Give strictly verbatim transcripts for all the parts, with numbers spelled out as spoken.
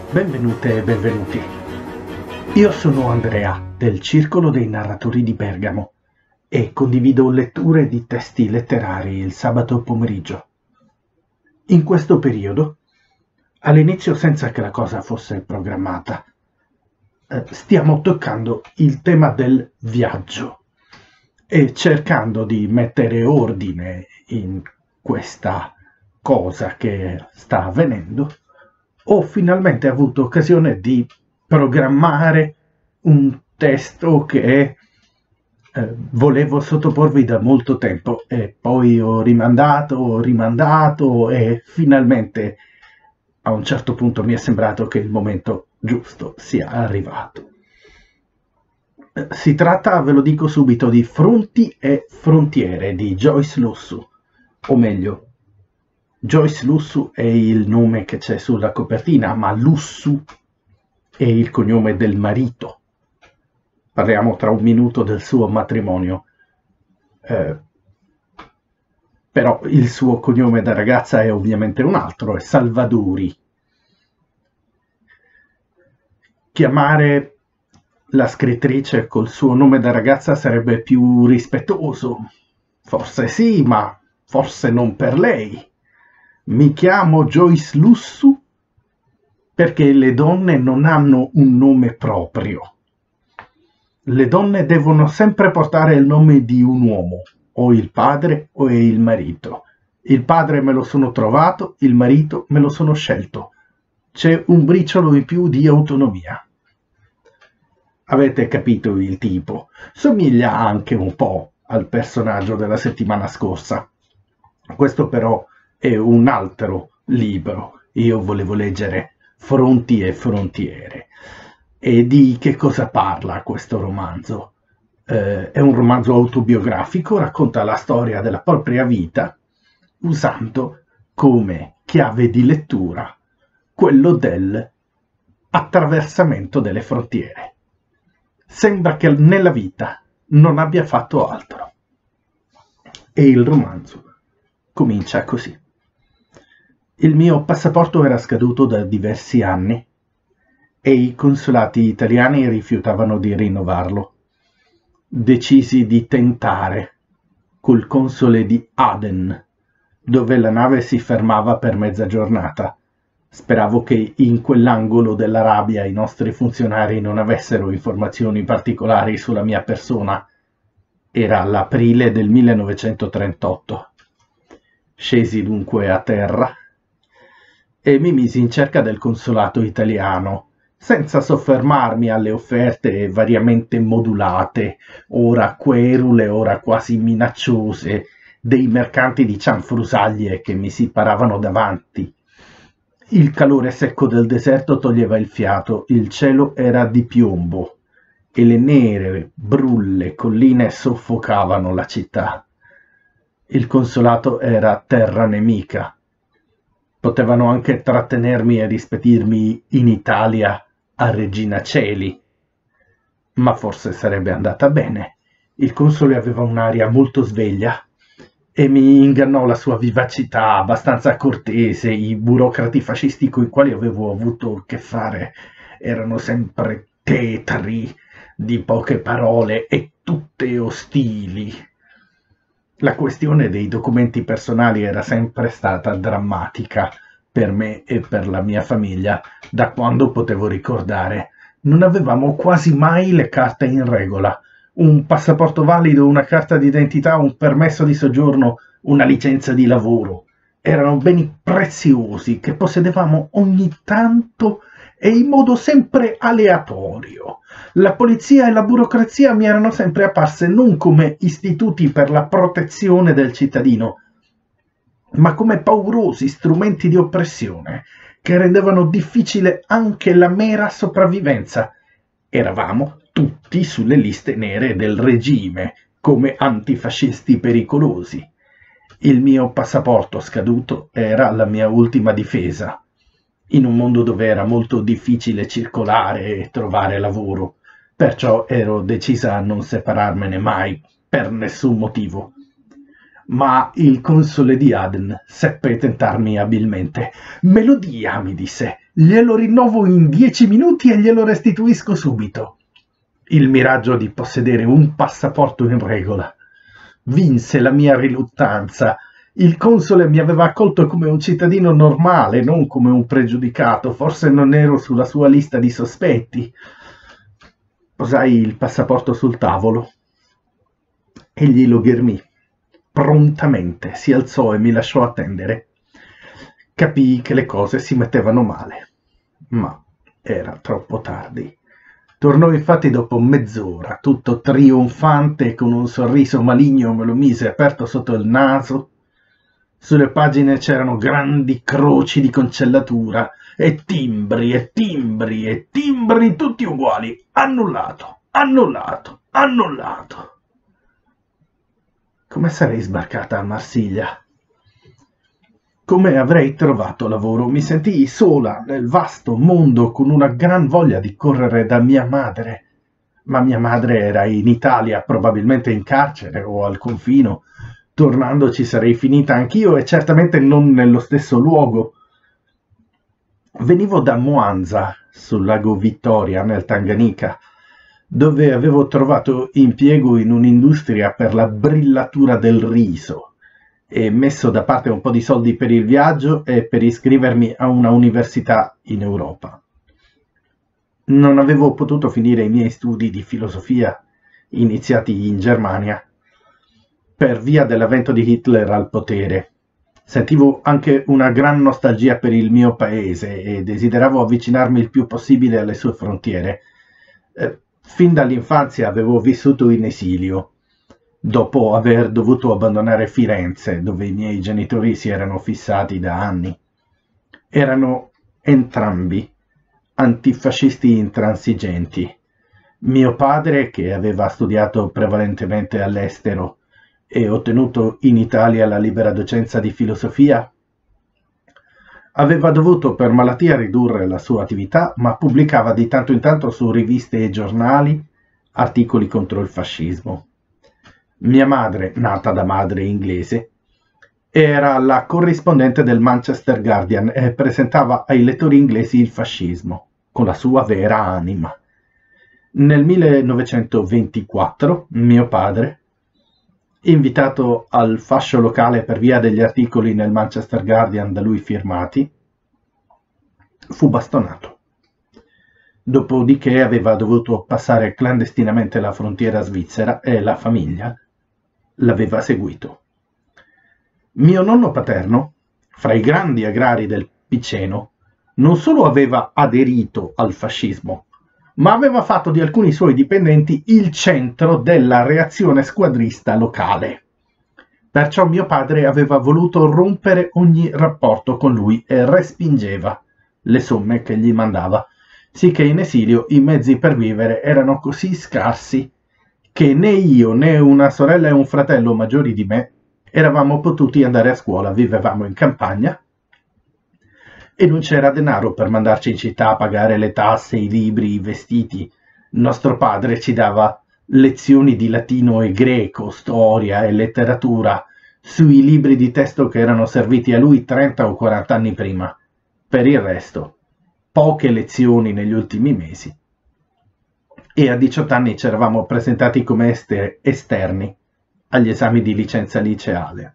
Benvenute e benvenuti. Io sono Andrea del Circolo dei Narratori di Bergamo e condivido letture di testi letterari il sabato pomeriggio. In questo periodo, all'inizio senza che la cosa fosse programmata, eh, stiamo toccando il tema del viaggio e cercando di mettere ordine in questa cosa che sta avvenendo. Ho finalmente avuto occasione di programmare un testo che eh, volevo sottoporvi da molto tempo e poi ho rimandato, ho rimandato e finalmente a un certo punto mi è sembrato che il momento giusto sia arrivato. Eh, si tratta, ve lo dico subito, di Fronti e Frontiere di Joyce Lussu, o meglio, Joyce Lussu è il nome che c'è sulla copertina, ma Lussu è il cognome del marito. Parliamo tra un minuto del suo matrimonio. Eh, però il suo cognome da ragazza è ovviamente un altro, è Salvadori. Chiamare la scrittrice col suo nome da ragazza sarebbe più rispettoso. Forse sì, ma forse non per lei. Mi chiamo Joyce Lussu perché le donne non hanno un nome proprio. Le donne devono sempre portare il nome di un uomo, o il padre o il marito. Il padre me lo sono trovato, il marito me lo sono scelto. C'è un briciolo in più di autonomia. Avete capito il tipo. Somiglia anche un po' al personaggio della settimana scorsa. Questo però è un altro libro. Io volevo leggere Fronti e Frontiere. E di che cosa parla questo romanzo? Eh, è un romanzo autobiografico, racconta la storia della propria vita usando come chiave di lettura quello del attraversamento delle frontiere. Sembra che nella vita non abbia fatto altro. E il romanzo comincia così. Il mio passaporto era scaduto da diversi anni e i consolati italiani rifiutavano di rinnovarlo. Decisi di tentare col console di Aden, dove la nave si fermava per mezza giornata. Speravo che in quell'angolo dell'Arabia i nostri funzionari non avessero informazioni particolari sulla mia persona. Era l'aprile del millenovecentotrentotto. Scesi dunque a terra e mi misi in cerca del consolato italiano, senza soffermarmi alle offerte variamente modulate, ora querule, ora quasi minacciose, dei mercanti di cianfrusaglie che mi si paravano davanti. Il calore secco del deserto toglieva il fiato, il cielo era di piombo e le nere, brulle colline soffocavano la città. Il consolato era terra nemica. Potevano anche trattenermi e rispedirmi in Italia a Regina Coeli, ma forse sarebbe andata bene. Il console aveva un'aria molto sveglia e mi ingannò la sua vivacità abbastanza cortese. I burocrati fascisti con i quali avevo avuto a che fare erano sempre tetri, di poche parole e tutte ostili. La questione dei documenti personali era sempre stata drammatica per me e per la mia famiglia, da quando potevo ricordare. Non avevamo quasi mai le carte in regola. Un passaporto valido, una carta d'identità, un permesso di soggiorno, una licenza di lavoro. Erano beni preziosi che possedevamo ogni tanto e in modo sempre aleatorio. La polizia e la burocrazia mi erano sempre apparse non come istituti per la protezione del cittadino, ma come paurosi strumenti di oppressione che rendevano difficile anche la mera sopravvivenza. Eravamo tutti sulle liste nere del regime, come antifascisti pericolosi. Il mio passaporto scaduto era la mia ultima difesa, in un mondo dove era molto difficile circolare e trovare lavoro. Perciò ero decisa a non separarmene mai, per nessun motivo. Ma il console di Aden seppe tentarmi abilmente. «Me lo dia», mi disse, glielo rinnovo in dieci minuti e glielo restituisco subito. Il miraggio di possedere un passaporto in regola vinse la mia riluttanza. Il console mi aveva accolto come un cittadino normale, non come un pregiudicato. Forse non ero sulla sua lista di sospetti. Posai il passaporto sul tavolo. Egli lo ghermì. Prontamente si alzò e mi lasciò attendere. Capii che le cose si mettevano male, ma era troppo tardi. Tornò infatti dopo mezz'ora, tutto trionfante e con un sorriso maligno me lo mise aperto sotto il naso. Sulle pagine c'erano grandi croci di cancellatura e timbri e timbri e timbri tutti uguali. Annullato, annullato, annullato. Come sarei sbarcata a Marsiglia? Come avrei trovato lavoro? Mi sentii sola nel vasto mondo con una gran voglia di correre da mia madre. Ma mia madre era in Italia, probabilmente in carcere o al confino. Tornando ci sarei finita anch'io e certamente non nello stesso luogo. Venivo da Mwanza, sul lago Vittoria, nel Tanganica, dove avevo trovato impiego in un'industria per la brillatura del riso e messo da parte un po' di soldi per il viaggio e per iscrivermi a una università in Europa. Non avevo potuto finire i miei studi di filosofia iniziati in Germania per via dell'avvento di Hitler al potere. Sentivo anche una gran nostalgia per il mio paese e desideravo avvicinarmi il più possibile alle sue frontiere. Eh, fin dall'infanzia avevo vissuto in esilio, dopo aver dovuto abbandonare Firenze, dove i miei genitori si erano fissati da anni. Erano entrambi antifascisti intransigenti. Mio padre, che aveva studiato prevalentemente all'estero e ottenuto in Italia la libera docenza di filosofia, aveva dovuto per malattia ridurre la sua attività, ma pubblicava di tanto in tanto su riviste e giornali articoli contro il fascismo. Mia madre, nata da madre inglese, era la corrispondente del Manchester Guardian e presentava ai lettori inglesi il fascismo, con la sua vera anima. Nel millenovecentoventiquattro, mio padre, invitato al fascio locale per via degli articoli nel Manchester Guardian da lui firmati, fu bastonato. Dopodiché aveva dovuto passare clandestinamente la frontiera svizzera e la famiglia l'aveva seguito. Mio nonno paterno, fra i grandi agrari del Piceno, non solo aveva aderito al fascismo, ma aveva fatto di alcuni suoi dipendenti il centro della reazione squadrista locale. Perciò mio padre aveva voluto rompere ogni rapporto con lui e respingeva le somme che gli mandava, sicché in esilio i mezzi per vivere erano così scarsi che né io né una sorella e un fratello maggiori di me eravamo potuti andare a scuola. Vivevamo in campagna e non c'era denaro per mandarci in città a pagare le tasse, i libri, i vestiti. Nostro padre ci dava lezioni di latino e greco, storia e letteratura sui libri di testo che erano serviti a lui trenta o quaranta anni prima. Per il resto, poche lezioni negli ultimi mesi. E a diciotto anni ci eravamo presentati come ester- esterni agli esami di licenza liceale.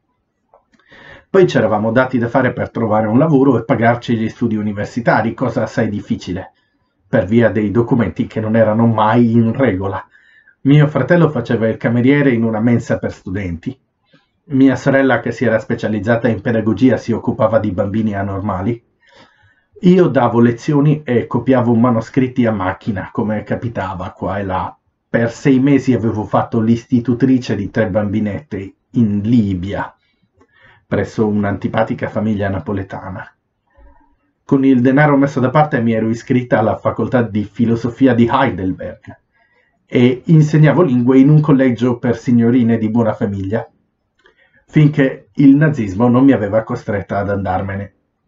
Poi ci eravamo dati da fare per trovare un lavoro e pagarci gli studi universitari, cosa assai difficile, per via dei documenti che non erano mai in regola. Mio fratello faceva il cameriere in una mensa per studenti. Mia sorella, che si era specializzata in pedagogia, si occupava di bambini anormali. Io davo lezioni e copiavo manoscritti a macchina, come capitava qua e là. Per sei mesi avevo fatto l'istitutrice di tre bambinette in Libia, presso un'antipatica famiglia napoletana. Con il denaro messo da parte mi ero iscritta alla facoltà di filosofia di Heidelberg e insegnavo lingue in un collegio per signorine di buona famiglia, finché il nazismo non mi aveva costretta ad andarmene.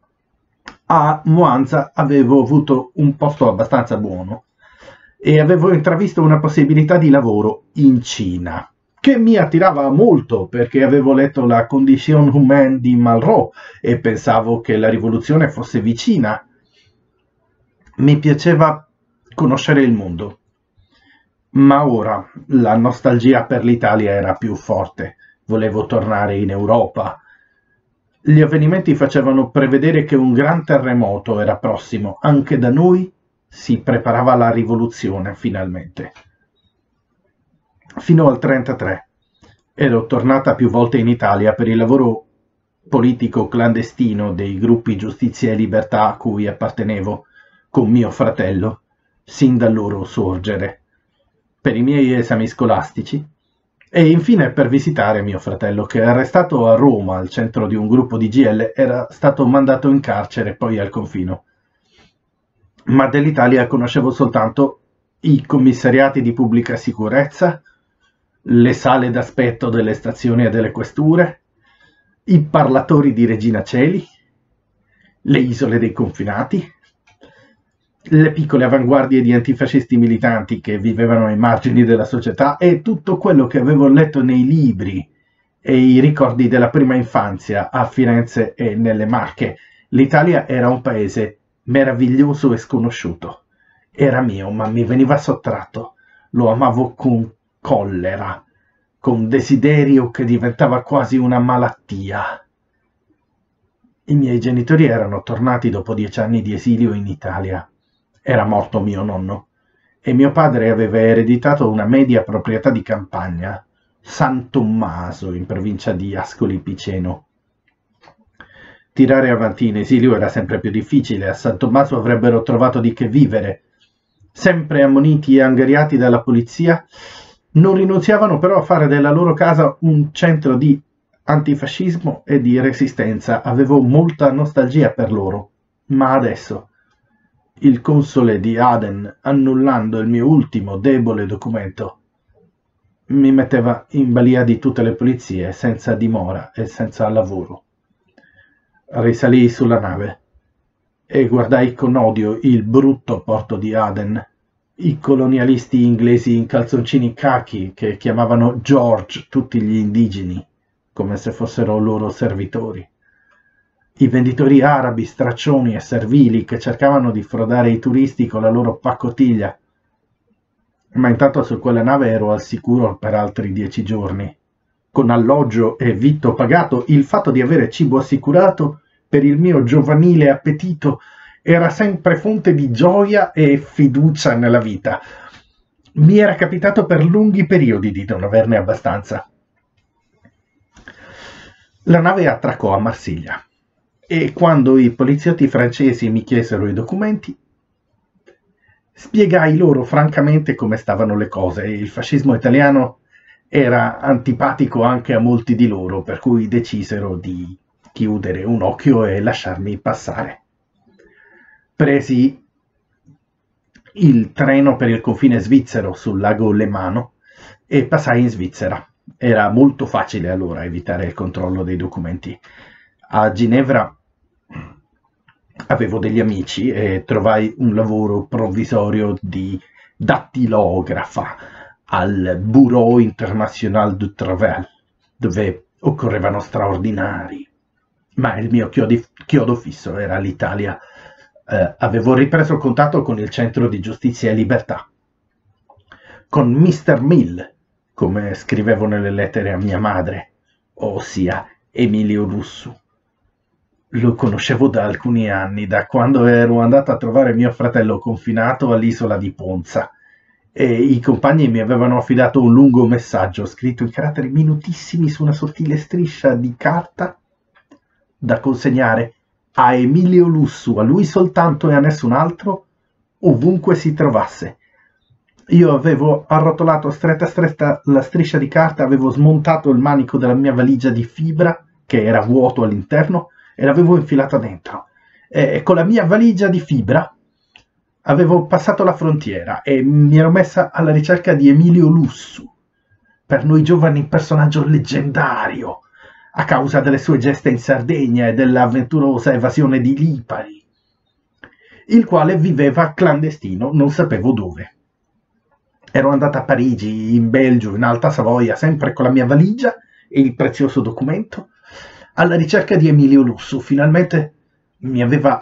A Mwanza avevo avuto un posto abbastanza buono e avevo intravisto una possibilità di lavoro in Cina, che mi attirava molto perché avevo letto la Condition humaine di Malraux e pensavo che la rivoluzione fosse vicina. Mi piaceva conoscere il mondo, ma ora la nostalgia per l'Italia era più forte. Volevo tornare in Europa. Gli avvenimenti facevano prevedere che un gran terremoto era prossimo. Anche da noi si preparava la rivoluzione, finalmente. Fino al trentatré ero tornata più volte in Italia per il lavoro politico clandestino dei gruppi Giustizia e Libertà a cui appartenevo con mio fratello, sin dal loro sorgere, per i miei esami scolastici e infine per visitare mio fratello che, arrestato a Roma al centro di un gruppo di G L, era stato mandato in carcere poi al confino. Ma dell'Italia conoscevo soltanto i commissariati di pubblica sicurezza, le sale d'aspetto delle stazioni e delle questure, i parlatori di Regina Coeli, le isole dei confinati, le piccole avanguardie di antifascisti militanti che vivevano ai margini della società e tutto quello che avevo letto nei libri e i ricordi della prima infanzia a Firenze e nelle Marche. L'Italia era un paese meraviglioso e sconosciuto. Era mio, ma mi veniva sottratto. Lo amavo con collera, con desiderio che diventava quasi una malattia. I miei genitori erano tornati dopo dieci anni di esilio in Italia. Era morto mio nonno e mio padre aveva ereditato una media proprietà di campagna, San Tommaso, in provincia di Ascoli Piceno. Tirare avanti in esilio era sempre più difficile. A San Tommaso avrebbero trovato di che vivere. Sempre ammoniti e angariati dalla polizia, non rinunziavano però a fare della loro casa un centro di antifascismo e di resistenza. Avevo molta nostalgia per loro, ma adesso il console di Aden, annullando il mio ultimo debole documento, mi metteva in balia di tutte le polizie, senza dimora e senza lavoro. Risalii sulla nave e guardai con odio il brutto porto di Aden, i colonialisti inglesi in calzoncini cachi che chiamavano George tutti gli indigeni, come se fossero loro servitori, i venditori arabi straccioni e servili che cercavano di frodare i turisti con la loro pacottiglia. Ma intanto su quella nave ero al sicuro per altri dieci giorni, con alloggio e vitto pagato. Il fatto di avere cibo assicurato per il mio giovanile appetito era sempre fonte di gioia e fiducia nella vita. Mi era capitato per lunghi periodi di non averne abbastanza. La nave attraccò a Marsiglia e quando i poliziotti francesi mi chiesero i documenti, spiegai loro francamente come stavano le cose. Il fascismo italiano era antipatico anche a molti di loro, per cui decisero di chiudere un occhio e lasciarmi passare. Presi il treno per il confine svizzero sul lago Lemano e passai in Svizzera. Era molto facile allora evitare il controllo dei documenti. A Ginevra avevo degli amici e trovai un lavoro provvisorio di dattilografa al Bureau International du Travail, dove occorrevano straordinari. Ma il mio chiodi, chiodo fisso era l'Italia. Eh, avevo ripreso contatto con il Centro di Giustizia e Libertà, con mister Mill, come scrivevo nelle lettere a mia madre, ossia Emilio Lussu. Lo conoscevo da alcuni anni, da quando ero andato a trovare mio fratello confinato all'isola di Ponza, e i compagni mi avevano affidato un lungo messaggio scritto in caratteri minutissimi su una sottile striscia di carta da consegnare a Emilio Lussu, a lui soltanto e a nessun altro, ovunque si trovasse. Io avevo arrotolato stretta stretta la striscia di carta, avevo smontato il manico della mia valigia di fibra, che era vuoto all'interno, e l'avevo infilata dentro. E con la mia valigia di fibra avevo passato la frontiera e mi ero messa alla ricerca di Emilio Lussu, per noi giovani personaggio leggendario, a causa delle sue gesta in Sardegna e dell'avventurosa evasione di Lipari, il quale viveva clandestino, non sapevo dove. Ero andata a Parigi, in Belgio, in Alta Savoia, sempre con la mia valigia e il prezioso documento, alla ricerca di Emilio Lussu. Finalmente mi aveva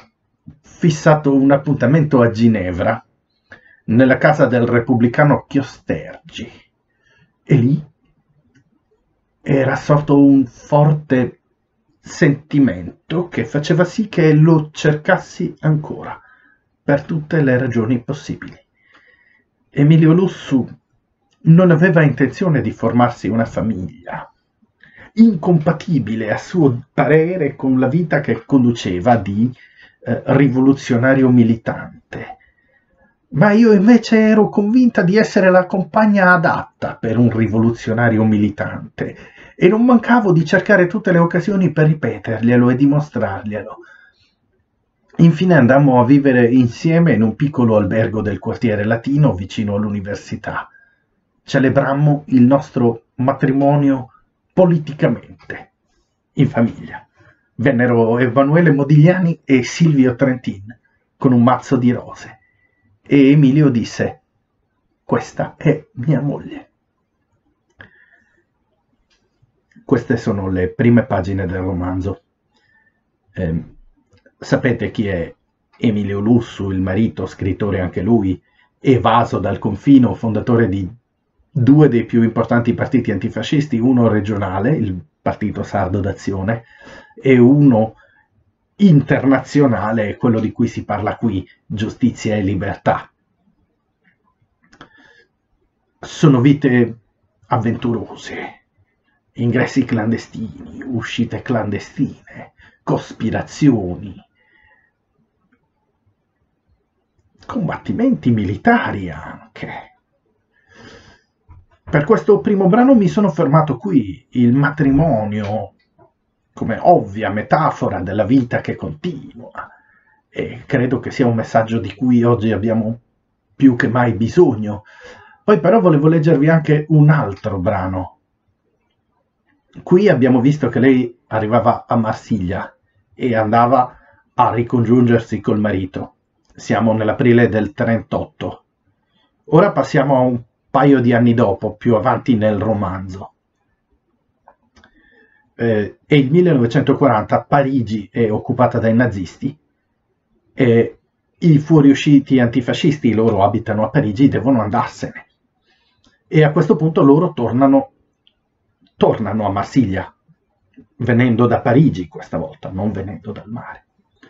fissato un appuntamento a Ginevra, nella casa del repubblicano Chiostergi, e lì era sorto un forte sentimento che faceva sì che lo cercassi ancora, per tutte le ragioni possibili. Emilio Lussu non aveva intenzione di formarsi una famiglia, incompatibile a suo parere con la vita che conduceva di eh, rivoluzionario militante. Ma io invece ero convinta di essere la compagna adatta per un rivoluzionario militante e non mancavo di cercare tutte le occasioni per ripeterglielo e dimostrarglielo. Infine andammo a vivere insieme in un piccolo albergo del quartiere latino vicino all'università. Celebrammo il nostro matrimonio politicamente, in famiglia. Vennero Emanuele Modigliani e Silvio Trentin con un mazzo di rose e Emilio disse: questa è mia moglie. Queste sono le prime pagine del romanzo. Eh, sapete chi è Emilio Lussu, il marito, scrittore anche lui, evaso dal confino, fondatore di due dei più importanti partiti antifascisti, uno regionale, il Partito Sardo d'Azione, e uno internazionale, quello di cui si parla qui, Giustizia e Libertà. Sono vite avventurose, ingressi clandestini, uscite clandestine, cospirazioni, combattimenti militari anche. Per questo primo brano mi sono fermato qui, il matrimonio come ovvia metafora della vita che continua, e credo che sia un messaggio di cui oggi abbiamo più che mai bisogno. Poi però volevo leggervi anche un altro brano. Qui abbiamo visto che lei arrivava a Marsiglia e andava a ricongiungersi col marito. Siamo nell'aprile del trentotto. Ora passiamo a un paio di anni dopo, più avanti nel romanzo. Eh, è il millenovecentoquaranta, Parigi è occupata dai nazisti e i fuoriusciti antifascisti, loro abitano a Parigi, devono andarsene. E a questo punto loro tornano, tornano a Marsiglia, venendo da Parigi questa volta, non venendo dal mare.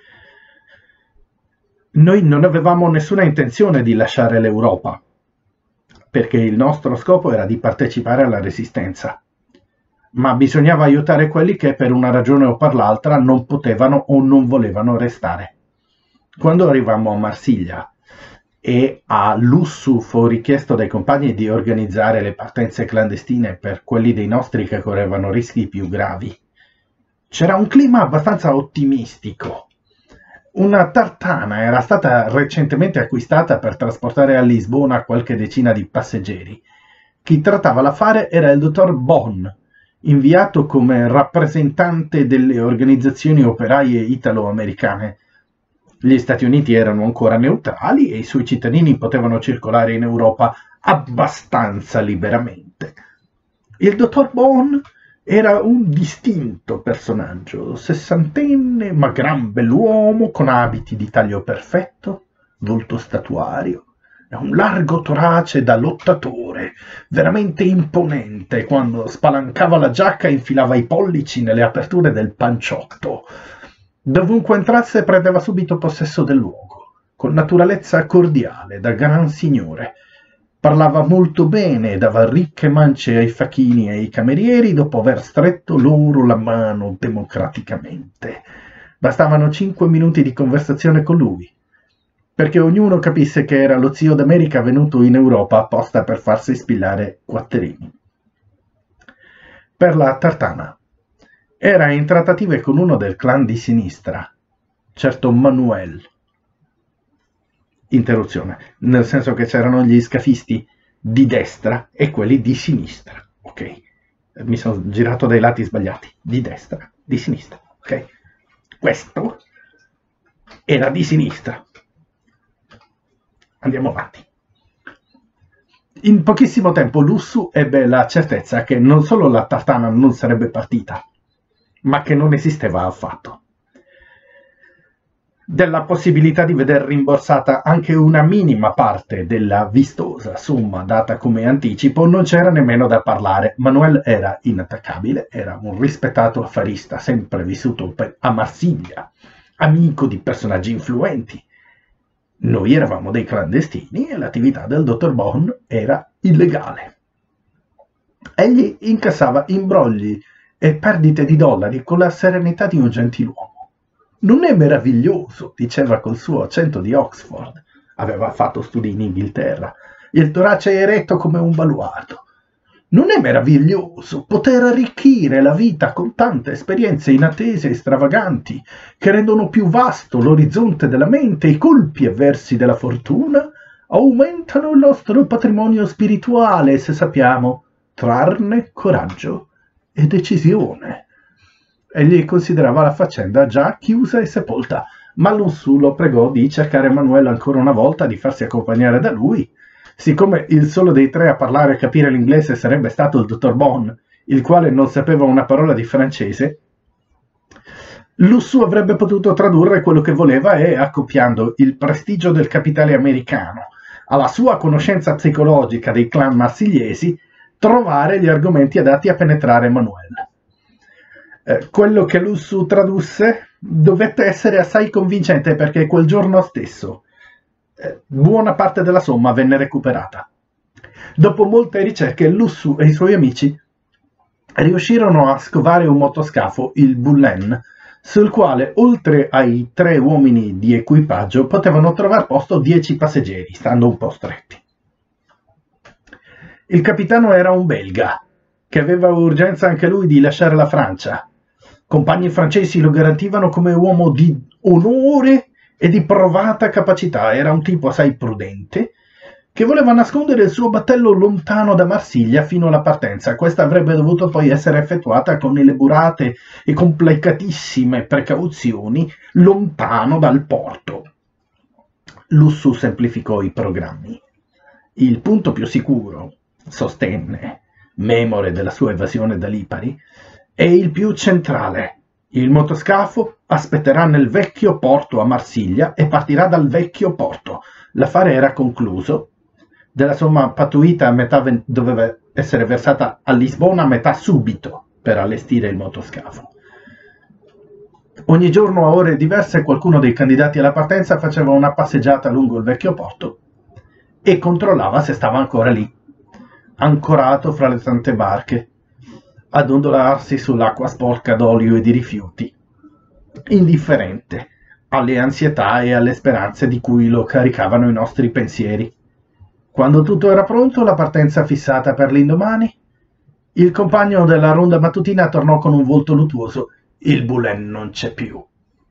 Noi non avevamo nessuna intenzione di lasciare l'Europa, perché il nostro scopo era di partecipare alla resistenza, ma bisognava aiutare quelli che per una ragione o per l'altra non potevano o non volevano restare. Quando arrivammo a Marsiglia e a Lussu fu richiesto dai compagni di organizzare le partenze clandestine per quelli dei nostri che correvano rischi più gravi, c'era un clima abbastanza ottimistico. Una tartana era stata recentemente acquistata per trasportare a Lisbona qualche decina di passeggeri. Chi trattava l'affare era il dottor Bonn, inviato come rappresentante delle organizzazioni operaie italo-americane. Gli Stati Uniti erano ancora neutrali e i suoi cittadini potevano circolare in Europa abbastanza liberamente. Il dottor Bonn era un distinto personaggio, sessantenne, ma gran bell'uomo, con abiti di taglio perfetto, volto statuario, e un largo torace da lottatore, veramente imponente quando spalancava la giacca e infilava i pollici nelle aperture del panciotto. Dovunque entrasse prendeva subito possesso del luogo, con naturalezza cordiale, da gran signore. Parlava molto bene e dava ricche mance ai facchini e ai camerieri dopo aver stretto loro la mano democraticamente. Bastavano cinque minuti di conversazione con lui, perché ognuno capisse che era lo zio d'America venuto in Europa apposta per farsi spillare quattrini. Per la tartana era in trattative con uno del clan di sinistra, certo Manuel. Interruzione, nel senso che c'erano gli scafisti di destra e quelli di sinistra, ok? Mi sono girato dai lati sbagliati, di destra, di sinistra, ok? Questo era di sinistra. Andiamo avanti. In pochissimo tempo Lussu ebbe la certezza che non solo la tartana non sarebbe partita, ma che non esisteva affatto. della possibilità di veder rimborsata anche una minima parte della vistosa somma data come anticipo non c'era nemmeno da parlare. Manuel era inattaccabile, era un rispettato affarista sempre vissuto a Marsiglia, amico di personaggi influenti. Noi eravamo dei clandestini e l'attività del dottor Bond era illegale. Egli incassava imbrogli e perdite di dollari con la serenità di un gentiluomo. Non è meraviglioso, diceva col suo accento di Oxford. Aveva fatto studi in Inghilterra. Il torace eretto come un baluardo. Non è meraviglioso poter arricchire la vita con tante esperienze inattese e stravaganti che rendono più vasto l'orizzonte della mente. I colpi avversi della fortuna aumentano il nostro patrimonio spirituale se sappiamo trarne coraggio e decisione. Egli considerava la faccenda già chiusa e sepolta, ma Lussù lo pregò di cercare Manuel ancora una volta, di farsi accompagnare da lui. Siccome il solo dei tre a parlare e capire l'inglese sarebbe stato il dottor Bond, il quale non sapeva una parola di francese, Lussù avrebbe potuto tradurre quello che voleva e, accoppiando il prestigio del capitale americano alla sua conoscenza psicologica dei clan marsigliesi, trovare gli argomenti adatti a penetrare Manuel. Eh, quello che Lussù tradusse dovette essere assai convincente perché quel giorno stesso eh, buona parte della somma venne recuperata. Dopo molte ricerche, Lussù e i suoi amici riuscirono a scovare un motoscafo, il Bullen, sul quale, oltre ai tre uomini di equipaggio, potevano trovare posto dieci passeggeri, stando un po' stretti. Il capitano era un belga, che aveva urgenza anche lui di lasciare la Francia. Compagni francesi lo garantivano come uomo di onore e di provata capacità. Era un tipo assai prudente, che voleva nascondere il suo battello lontano da Marsiglia fino alla partenza. Questa avrebbe dovuto poi essere effettuata con elaborate e complicatissime precauzioni lontano dal porto. Lussù semplificò i programmi. Il punto più sicuro, sostenne, memore della sua evasione da Lipari, è il più centrale. Il motoscafo aspetterà nel vecchio porto a Marsiglia e partirà dal vecchio porto. L'affare era concluso. Della somma pattuita a metà doveva essere versata a Lisbona, a metà subito per allestire il motoscafo. Ogni giorno a ore diverse qualcuno dei candidati alla partenza faceva una passeggiata lungo il vecchio porto e controllava se stava ancora lì, ancorato fra le tante barche, ad ondolarsi sull'acqua sporca d'olio e di rifiuti, indifferente alle ansietà e alle speranze di cui lo caricavano i nostri pensieri. Quando tutto era pronto, la partenza fissata per l'indomani, il compagno della ronda mattutina tornò con un volto luttuoso. Il Bullen non c'è più.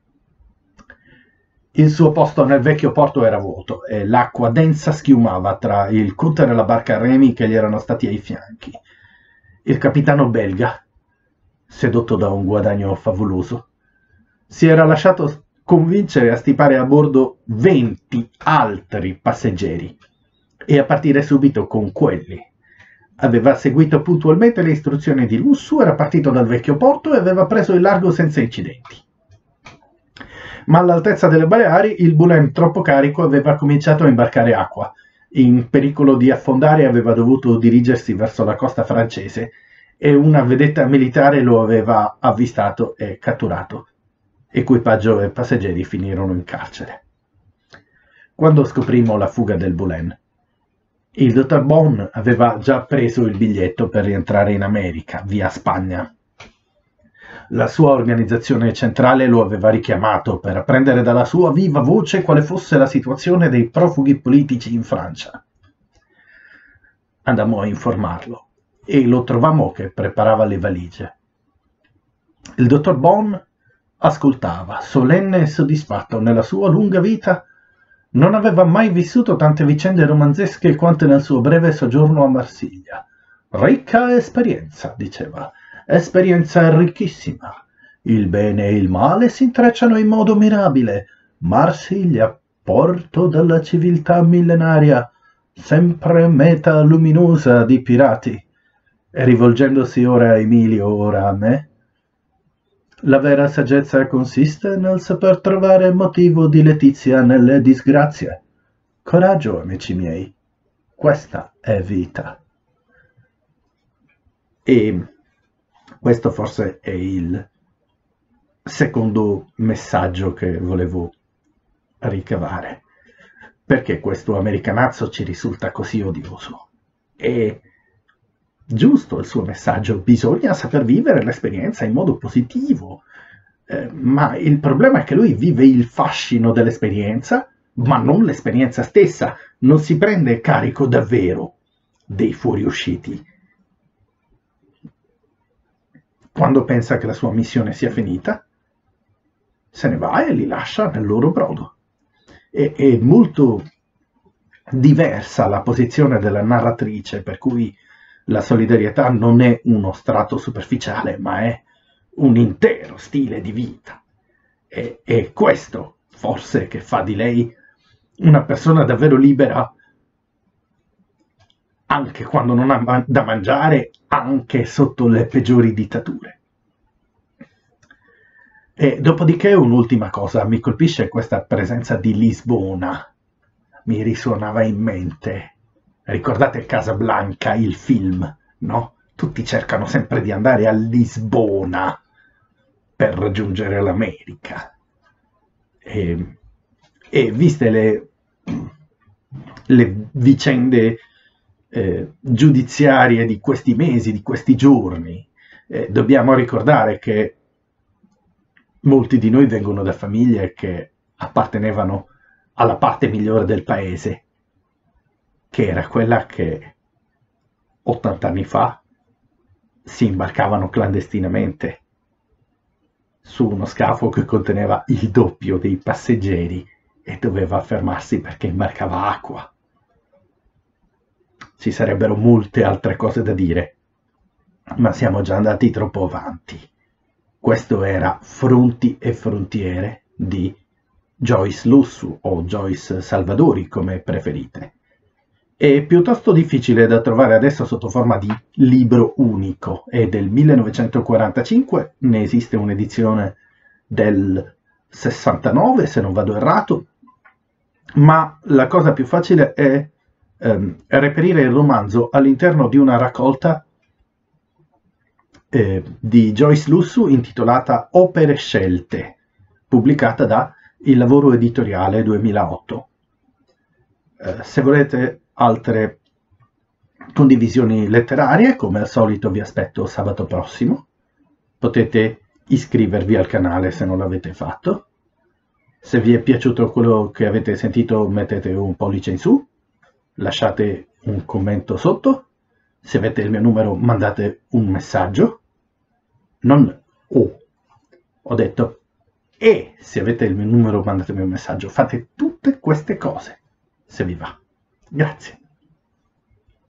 Il suo posto nel vecchio porto era vuoto e l'acqua densa schiumava tra il cutter e la barca a remi che gli erano stati ai fianchi. Il capitano belga, sedotto da un guadagno favoloso, si era lasciato convincere a stipare a bordo venti altri passeggeri e a partire subito con quelli. Aveva seguito puntualmente le istruzioni di Lussù, era partito dal vecchio porto e aveva preso il largo senza incidenti. Ma all'altezza delle Baleari il Bullen troppo carico aveva cominciato a imbarcare acqua. In pericolo di affondare aveva dovuto dirigersi verso la costa francese e una vedetta militare lo aveva avvistato e catturato. Equipaggio e passeggeri finirono in carcere. Quando scoprimmo la fuga del Bullen, il dottor Bond aveva già preso il biglietto per rientrare in America, via Spagna. La sua organizzazione centrale lo aveva richiamato per apprendere dalla sua viva voce quale fosse la situazione dei profughi politici in Francia. Andammo a informarlo e lo trovammo che preparava le valigie. Il dottor Bond ascoltava, solenne e soddisfatto. Nella sua lunga vita non aveva mai vissuto tante vicende romanzesche quante nel suo breve soggiorno a Marsiglia. Ricca esperienza, diceva, esperienza ricchissima. Il bene e il male si intrecciano in modo mirabile. Marsiglia, porto della civiltà millenaria, sempre meta luminosa di pirati. E rivolgendosi ora a Emilio, ora a me, La vera saggezza consiste nel saper trovare motivo di letizia nelle disgrazie. Coraggio, amici miei, questa è vita. E questo forse è il secondo messaggio che volevo ricavare. Perché questo americanazzo ci risulta così odioso? È giusto il suo messaggio, bisogna saper vivere l'esperienza in modo positivo, eh, ma il problema è che lui vive il fascino dell'esperienza, ma non l'esperienza stessa, non si prende carico davvero dei fuoriusciti. Quando pensa che la sua missione sia finita, se ne va e li lascia nel loro brodo. È, è molto diversa la posizione della narratrice, per cui la solidarietà non è uno strato superficiale, ma è un intero stile di vita. E, e questo forse che fa di lei una persona davvero libera, anche quando non ha da mangiare, anche sotto le peggiori dittature. E dopodiché un'ultima cosa, mi colpisce questa presenza di Lisbona, mi risuonava in mente. Ricordate Casablanca, il film, no? Tutti cercano sempre di andare a Lisbona per raggiungere l'America. E, e viste le, le vicende eh, giudiziarie di questi mesi, di questi giorni, eh, dobbiamo ricordare che molti di noi vengono da famiglie che appartenevano alla parte migliore del paese, che era quella che ottanta anni fa si imbarcavano clandestinamente su uno scafo che conteneva il doppio dei passeggeri e doveva fermarsi perché imbarcava acqua. Ci sarebbero molte altre cose da dire, ma siamo già andati troppo avanti. Questo era Fronti e frontiere di Joyce Lussu o Joyce Salvadori, come preferite. È piuttosto difficile da trovare adesso sotto forma di libro unico, è del millenovecentoquarantacinque, ne esiste un'edizione del sessantanove se non vado errato, ma la cosa più facile è ehm, reperire il romanzo all'interno di una raccolta eh, di Joyce Lussu intitolata Opere scelte, pubblicata da Il Lavoro Editoriale duemilaotto. Eh, se volete altre condivisioni letterarie, come al solito vi aspetto sabato prossimo. Potete iscrivervi al canale se non l'avete fatto. Se vi è piaciuto quello che avete sentito, mettete un pollice in su, lasciate un commento sotto. Se avete il mio numero, mandate un messaggio. Non O, ho detto E. Se avete il mio numero, mandatemi un messaggio. Fate tutte queste cose, se vi va. Grazie.